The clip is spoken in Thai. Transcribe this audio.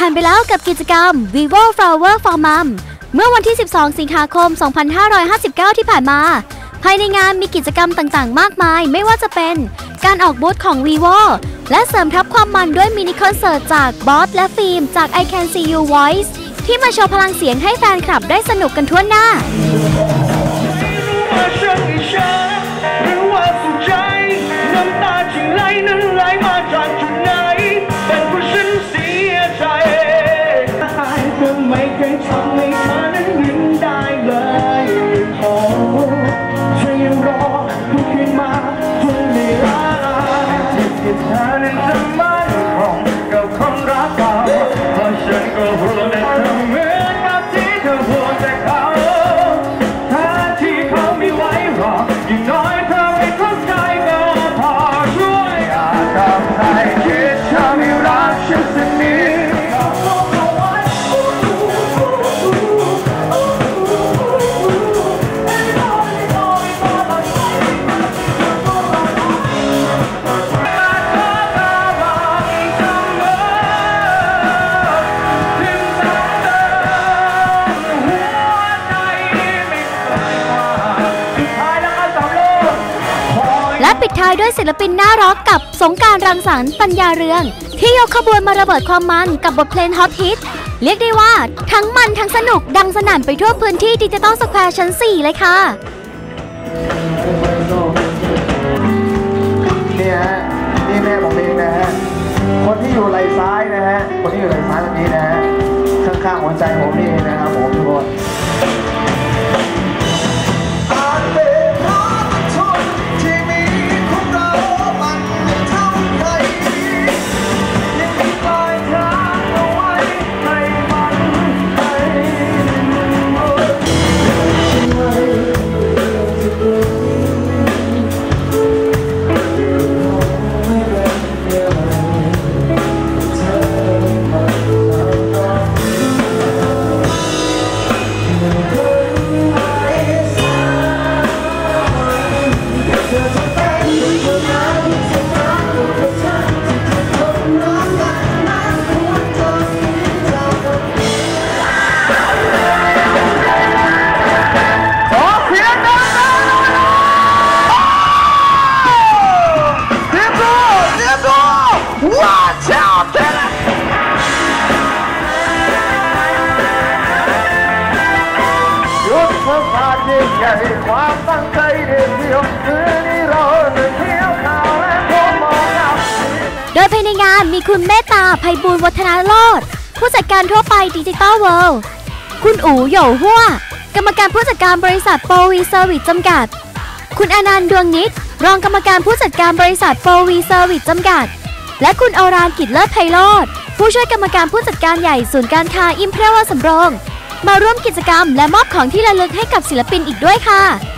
านไปแล้วกับกิจกรรม Vivo Flower for Mom เมื่อวันที่ 12 สิงหาคม 2559 ที่ผ่านมาภายในงานมีกิจกรรมต่างๆมากมายไม่ว่าจะเป็นการออกบูธของ Vivo และเสริมทับความมันด้วยมินิคอนเสิร์ตจากบอสและฟิล์มจาก I Can See You Voice ที่มาโชว์พลังเสียงให้แฟนคลับได้สนุกกันทั่วหน้าและปิดท้ายด้วยศิลปินน่ารักกับสงกรานต์รังสรรค์ปัญญาเรืองที่ยกขบวนมาระเบิดความมันกับบทเพลงฮอตฮิตเรียกได้ว่าทั้งมันทั้งสนุกดังสนั่นไปทั่วพื้นที่ดิจิตอลสแควร์ชั้น 4 เลยค่ะนี่ฮะนี่แม่ผมเองนะฮะคนที่อยู่ไหล่ซ้ายนะฮะคนที่อยู่ไหล่ซ้ายตรงนี้นะฮะข้างๆหัวใจผมนี่นะครับผมทุกคนความตั้งใจเดียวคืนนี้เราจะเที่ยวข่าวและพบมองเราโดยภายในงานมีคุณเมตตาไพบูลย์วัฒนาโลดผู้จัดการทั่วไปดิจิตอลเวิลด์คุณอู๋โหย่ฮั่วกรรมการผู้จัดการบริษัทโปรวีเซอร์วิสจำกัดคุณอนันต์ดวงนิตรองกรรมการผู้จัดการบริษัทโปรวีเซอร์วิสจำกัดและคุณอรานกิจเลิศไพโรจน์ผู้ช่วยกรรมการผู้จัดการใหญ่ศูนย์การค้าอิมเพรียลสำโรงมาร่วมกิจกรรมและมอบของที่ระลึกให้กับศิลปินอีกด้วยค่ะ